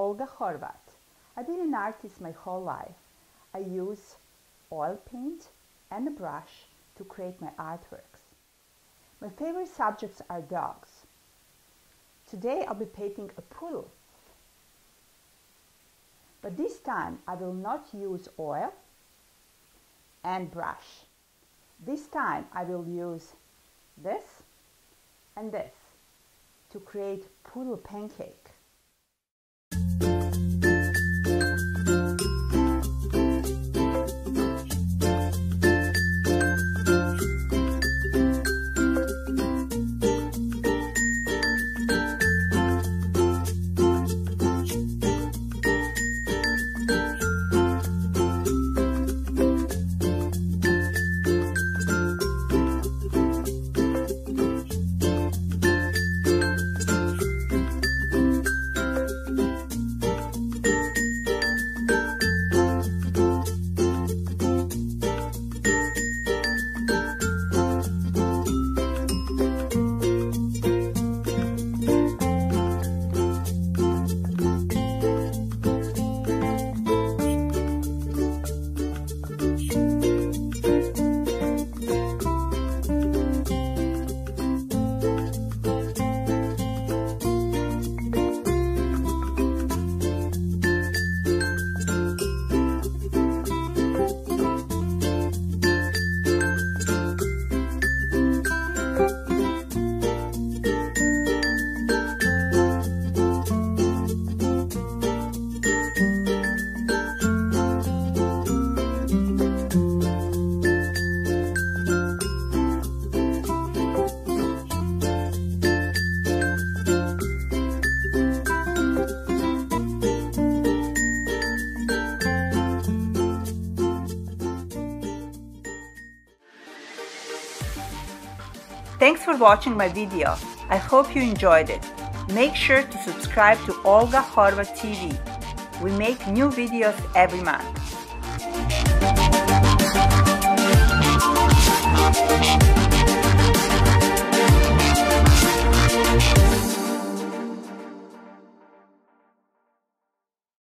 Olga Horvat. I've been an artist my whole life. I use oil paint and a brush to create my artworks. My favorite subjects are dogs. Today I'll be painting a poodle. But this time I will not use oil and brush. This time I will use this and this to create Poodle Pancake. Thanks for watching my video. I hope you enjoyed it. Make sure to subscribe to Olga Horvat TV. We make new videos every month.